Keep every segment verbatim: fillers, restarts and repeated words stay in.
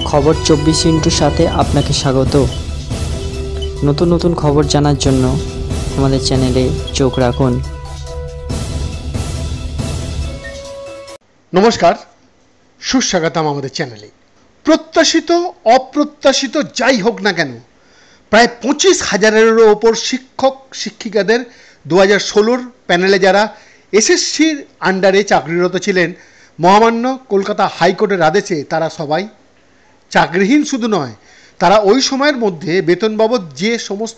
খবর চব্বিশ ইন্টুর সাথে আপনাকে স্বাগত। নতুন নতুন খবর জানার জন্য আমাদের চ্যানেলে চোখ রাখুন। নমস্কার, সুস্বাগতম আমাদের চ্যানেলে। প্রত্যাশিত অপ্রত্যাশিত যাই হোক না কেন, প্রায় পঁচিশ হাজারেরও ওপর শিক্ষক শিক্ষিকাদের দু হাজার ষোলোর প্যানেলে যারা এসএসসির আন্ডারে চাকরিরত ছিলেন, মহামান্য কলকাতা হাইকোর্টের আদেশে তারা সবাই চাকরিহীন শুধু নয়, তারা ওই সময়ের মধ্যে বেতন বাবদ যে সমস্ত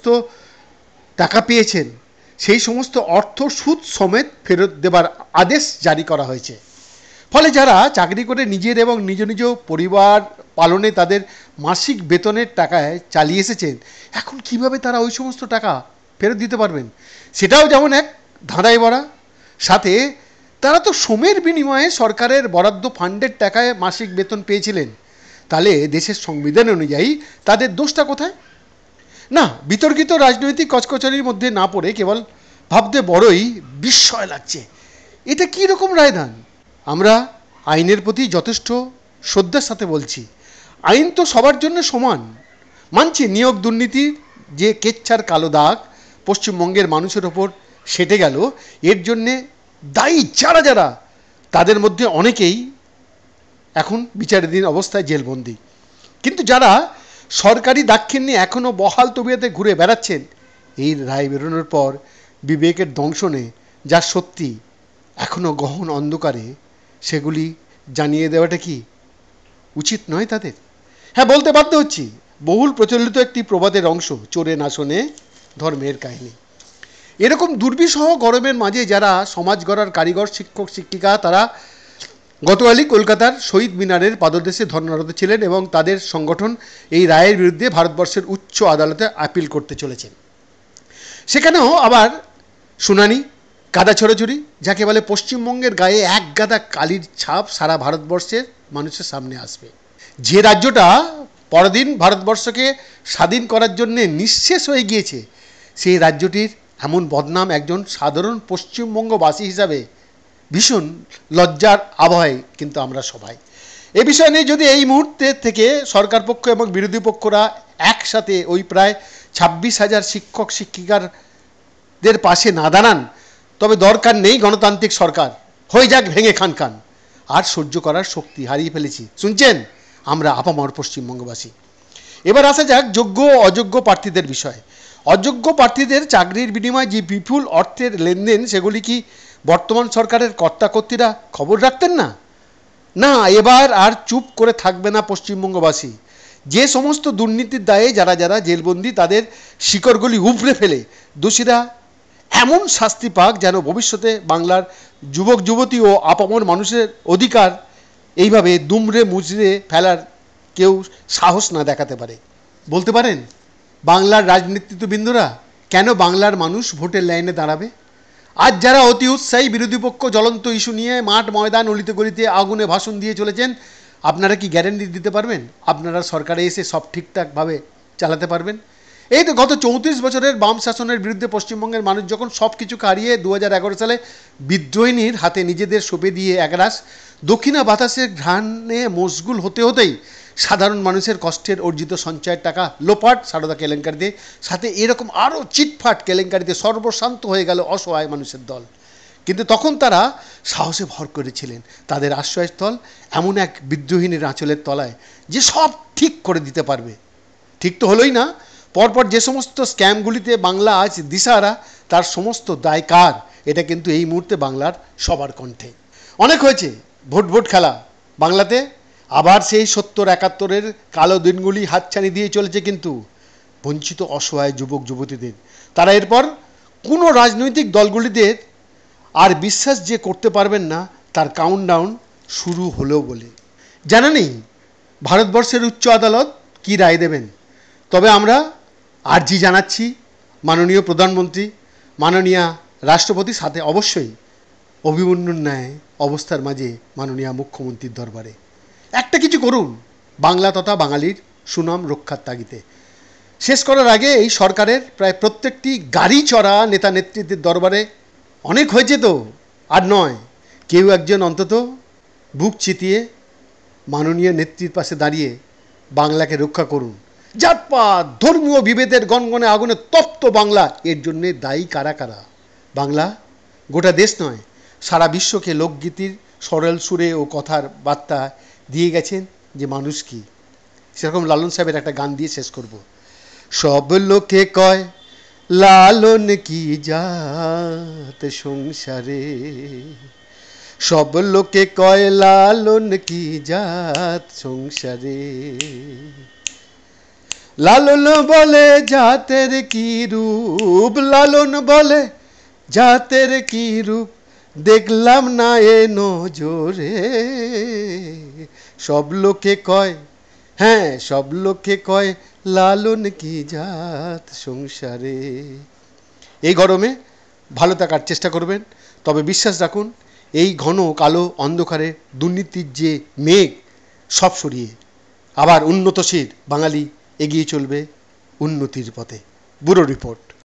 টাকা পেয়েছেন সেই সমস্ত অর্থ সুদ সমেত ফেরত দেবার আদেশ জারি করা হয়েছে। ফলে যারা চাকরি করে নিজের এবং নিজ নিজ পরিবার পালনে তাদের মাসিক বেতনের টাকায় চালিয়ে এসেছেন, এখন কিভাবে তারা ওই সমস্ত টাকা ফেরত দিতে পারবেন, সেটাও যেমন এক ধাঁধায় ভরা। সাথে তারা তো শ্রমের বিনিময়ে সরকারের বরাদ্দ ফান্ডের টাকায় মাসিক বেতন পেয়েছিলেন, তাহলে দেশের সংবিধান অনুযায়ী তাদের দোষটা কোথায়? না, বিতর্কিত রাজনৈতিক কচকচারির মধ্যে না পড়ে কেবল ভাবতে বড়ই বিস্ময় লাগছে, এটা কী রকম রায়দান। আমরা আইনের প্রতি যথেষ্ট শ্রদ্ধার সাথে বলছি, আইন তো সবার জন্য সমান। মানছি নিয়োগ দুর্নীতির যে কেচ্ছার কালো দাগ পশ্চিমবঙ্গের মানুষের ওপর সেটে গেল, এর জন্যে দায়ী যারা যারা তাদের মধ্যে অনেকেই এখন বিচারাধীন অবস্থায় জেলবন্দি। কিন্তু যারা সরকারি দাক্ষিণ্যে এখনও বহাল তবিয়তে ঘুরে বেড়াচ্ছেন, এই রায় বেরোনোর পর বিবেকের দংশনে যা সত্যি এখনও গহন অন্ধকারে, সেগুলি জানিয়ে দেওয়াটা কি উচিত নয় তাদের? হ্যাঁ, বলতে বাধ্য হচ্ছি, বহুল প্রচলিত একটি প্রবাদের অংশ, চোরে না শোনে ধর্মের কাহিনী। এরকম দুর্বিষহ গরমের মাঝে যারা সমাজ গড়ার কারিগর শিক্ষক শিক্ষিকা, তারা গতকালই কলকাতার শহীদ মিনারের পাদদেশে ধর্নারত ছিলেন এবং তাদের সংগঠন এই রায়ের বিরুদ্ধে ভারতবর্ষের উচ্চ আদালতে আপিল করতে চলেছেন। সেখানেও আবার শুনানি, কাদা ছড়াছড়ি, যাকে বলে পশ্চিমবঙ্গের গায়ে এক গাদা কালির ছাপ সারা ভারতবর্ষের মানুষের সামনে আসবে। যে রাজ্যটা পরদিন ভারতবর্ষকে স্বাধীন করার জন্যে নিঃশেষ হয়ে গিয়েছে, সেই রাজ্যটির এমন বদনাম একজন সাধারণ পশ্চিমবঙ্গবাসী হিসাবে ভীষণ লজ্জার আবহে কিন্তু আমরা সবাই। এ বিষয় নিয়ে যদি এই মুহূর্তে থেকে সরকার পক্ষ এবং বিরোধী পক্ষরা একসাথে ওই প্রায় ছাব্বিশ হাজার শিক্ষক শিক্ষিকাদের পাশে না দাঁড়ান, তবে দরকার নেই গণতান্ত্রিক সরকার, হয়ে যাক ভেঙে খান খান। আর সহ্য করার শক্তি হারিয়ে ফেলেছি, শুনছেন, আমরা আপামর পশ্চিমবঙ্গবাসী। এবার আসা যাক যোগ্য অযোগ্য প্রার্থীদের বিষয়। অযোগ্য প্রার্থীদের চাকরির বিনিময়ে যে বিপুল অর্থের লেনদেন, সেগুলি কি বর্তমান সরকারের কর্তাকর্ত্রীরা খবর রাখতেন না? না, এবার আর চুপ করে থাকবে না পশ্চিমবঙ্গবাসী। যে সমস্ত দুর্নীতির দায়ে যারা যারা জেলবন্দি, তাদের শিকড়গুলি উপড়ে ফেলে দোষীরা এমন শাস্তি পাক যেন ভবিষ্যতে বাংলার যুবক যুবতী ও আপামর মানুষের অধিকার এইভাবে দুমড়ে মুচড়ে ফেলার কেউ সাহস না দেখাতে পারে। বলতে পারেন বাংলার রাজনীতিবিন্দুরা কেন বাংলার মানুষ ভোটের লাইনে দাঁড়াবে? আজ যারা অতি উৎসাহী বিরোধী পক্ষ জ্বলন্ত ইস্যু নিয়ে মাঠ ময়দান অলিতে গলিতে আগুনে ভাষণ দিয়ে চলেছেন, আপনারা কি গ্যারেন্টি দিতে পারবেন আপনারা সরকারে এসে সব ঠিকঠাকভাবে চালাতে পারবেন? এই তো গত চৌত্রিশ বছরের বাম শাসনের বিরুদ্ধে পশ্চিমবঙ্গের মানুষ যখন সব কিছু হারিয়ে দু হাজার এগারো সালে বিদ্রোহিনীর হাতে নিজেদের সঁপে দিয়ে একরাশ দক্ষিণা বাতাসের ঘ্রাণে মশগুল হতে হতেই সাধারণ মানুষের কষ্টের অর্জিত সঞ্চয়ের টাকা লোপাট সারদা কেলেঙ্কারিতে, সাথে এরকম আরও চিটফাট কেলেঙ্কারিতে সর্বশান্ত হয়ে গেল অসহায় মানুষের দল। কিন্তু তখন তারা সাহসে ভর করেছিলেন তাদের আশ্রয়স্থল এমন এক বিদ্রোহিনীর আঁচলের তলায়, যে সব ঠিক করে দিতে পারবে। ঠিক তো হলোই না, পরপর যে সমস্ত স্ক্যামগুলিতে বাংলা আজ দিশাহারা, তার সমস্ত দায় কার? এটা কিন্তু এই মুহূর্তে বাংলার সবার কণ্ঠে। অনেক হয়েছে ভোট ভোট খেলা বাংলাতে, আবার সেই সত্তর একাত্তরের কালো দিনগুলি হাতছানি দিয়ে চলেছে কিন্তু বঞ্চিত অসহায় যুবক যুবতীদের। তারা এরপর কোনো রাজনৈতিক দলগুলিতে আর বিশ্বাস যে করতে পারবেন না, তার কাউন্টডাউন শুরু হলো বলে। জানা নেই ভারতবর্ষের উচ্চ আদালত কি রায় দেবেন, তবে আমরা আর্জি জানাচ্ছি মাননীয় প্রধানমন্ত্রী, মাননীয় রাষ্ট্রপতির সাথে অবশ্যই অভিমন্যুর ন্যায় অবস্থার মাঝে মাননীয় মুখ্যমন্ত্রীর দরবারে একটা কিছু করুন বাংলা তথা বাঙালির সুনাম রক্ষার তাগিদে। শেষ করার আগে এই সরকারের প্রায় প্রত্যেকটি গাড়ি চড়া নেতা নেতৃত্বের দরবারে অনেক হয়েছে তো, আর নয়, কেউ একজন অন্তত বুক চিতিয়ে মাননীয় নেত্রীর পাশে দাঁড়িয়ে বাংলাকে রক্ষা করুন। জাতপাত ধর্মীয় বিভেদের গনগনে আগুনে তপ্ত বাংলা, এর জন্যে দায়ী কারা কারা? বাংলা গোটা দেশ নয়, সারা বিশ্বকে লোকগীতির সরল সুরে ও কথার বার্তা দিয়ে গেছেন যে মানুষ কি। সেরকম লালন সাহেবের একটা গান দিয়ে শেষ করব। সব লোকে কয় লালন কি জাত সংসারে, সব লোকে কয় লালন কি জাত সংসারে, লালন বলে জাতের কি রূপ, লালন বলে জাতের কি রূপ, দেখলাম না এ নজরে, সব লোকে কয়, হ্যাঁ সব লোকে কয় লালন কি জাত সংসারে। এই গরমে ভালো থাকার চেষ্টা করবেন, তবে বিশ্বাস রাখুন এই ঘন কালো অন্ধকারে দুর্নীতির যে মেঘ সব সরিয়ে আবার উন্নতশীল বাঙালি এগিয়ে চলবে উন্নতির পথে। Bureau report.